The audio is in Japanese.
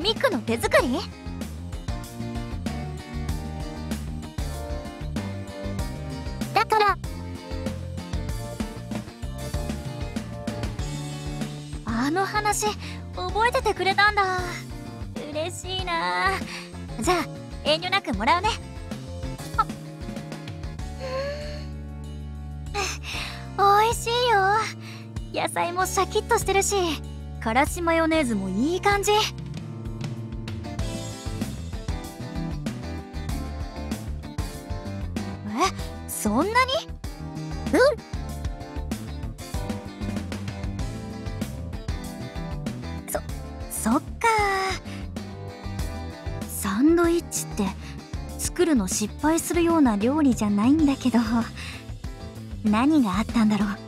ミクの手作り？だからあの話覚えててくれたんだ。嬉しいな。じゃあ遠慮なくもらうね。美味しいよ。野菜もシャキッとしてるし、からしマヨネーズもいい感じ。そんなに？そっか。サンドイッチって作るの失敗するような料理じゃないんだけど、何があったんだろう。